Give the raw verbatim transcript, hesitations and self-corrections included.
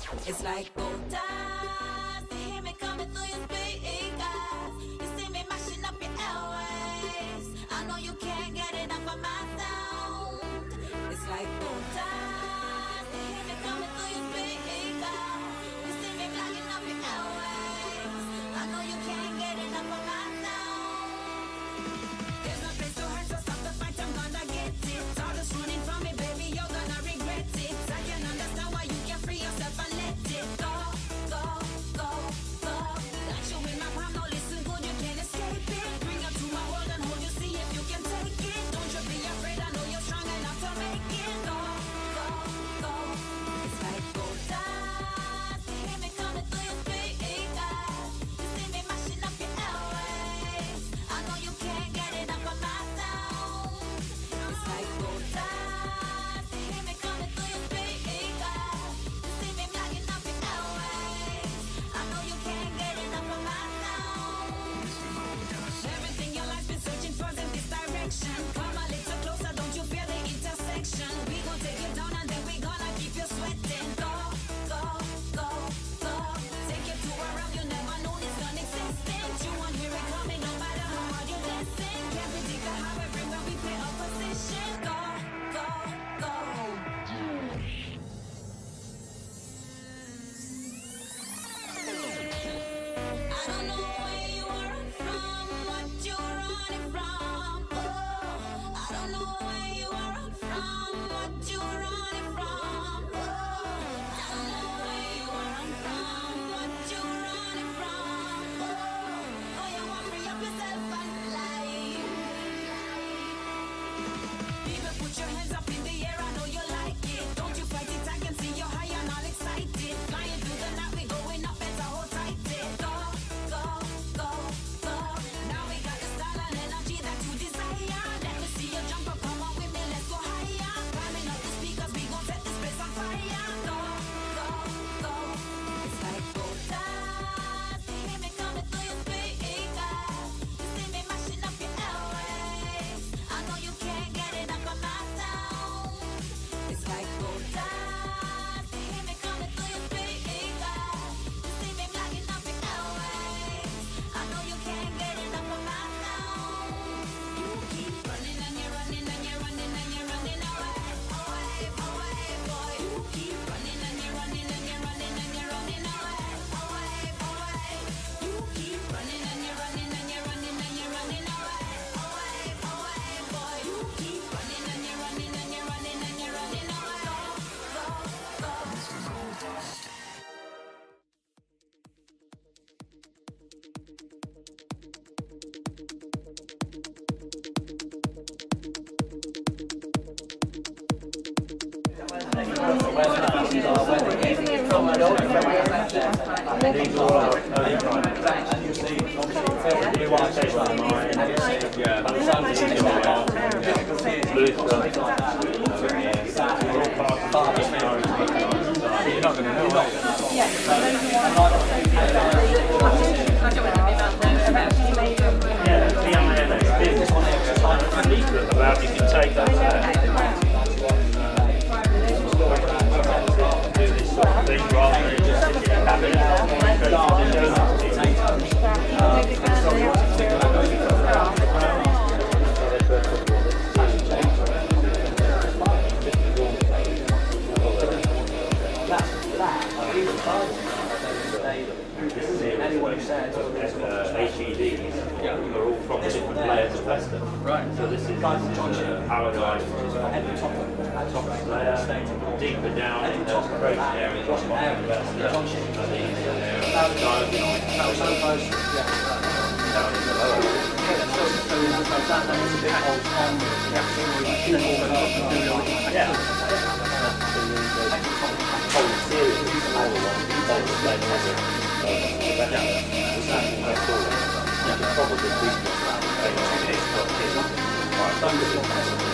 It's like gold dust. You hear me coming through your speakers. You see me mashing up your airways. I know you can't get enough of my sound. It's like gold dust. You hear me coming through your speakers. You see me blocking up your airways. I know you can't get enough of my sound. There's no place to hide, so stop the fight. I'm gonna get it. All this running from me, baby, you're gonna regret it. I can understand why you can't free yourself and let it go, go, go, go. Got you in my palm, now listen good, you can't escape it. Bring you to my world and hold you, see if you can take it. Don't you be afraid, I know you're strong enough to make it. Go, go, go. It's like gold dust. You hear me coming through your speakers. You see me mashing up your airways. I know you can't get enough of my sound. It's like gold dust. You hear me coming through your speakers. You see me blocking up your airways. I know you can't get enough of my sound. Everything your life's been searching for in this direction. Come a little closer, don't you feel the intersection? We gon' take you down and then we gonna keep you sweating. Go, go, go, go. Take you to a realm you never known is non-existent. You won't hear it coming no matter how hard you listen. Can't predict how it bring when we play opposition. Go, go, go. I don't know where you run from, what you're running from. Oh, I don't know where you run from, what you're running from. Oh, I don't know where you run from, what you're running from. Oh, oh, you want to free up yourself and fly. People, put your hands up in the air, I know you like it. Don't you fight it, I can see you're high and all excited. Flying through the night, we going up as a hold tight. Go, go, go, go. Now we got the style and energy that you desire. Let me see you jump up, come on with me, let's go higher. Climbing up the speakers, we gon' set this place on fire. Go, go, go. It's like gold dust. You hear me coming through your speakers. You see me mashing up your airways. I know you can't get enough of my sound. It's like gold dust. You hear me coming through your speakers. You see me blocking up your airways. I know you can't get enough of my sound. You keep running and you're running and you're running and you're running away, away, away, boy. You keep running and you're running and you're running and you're running away, away, away. You keep running and you're running and you're running and you're running away, away, away, boy. You keep running and you're running and you're running and you're running away. Go, go, go. You're not going to know, are you? About you can take that there. Do this sort of thing rather than just sitting in a cabinet. H E Ds are all from different layers of Western. Right. So this is uh, Paradise, top layer, deeper down in the approach area, bottom of the Western, and these are diagonal down in the lower. Yeah. Whole series of other ones, that's all. You can probably beat this.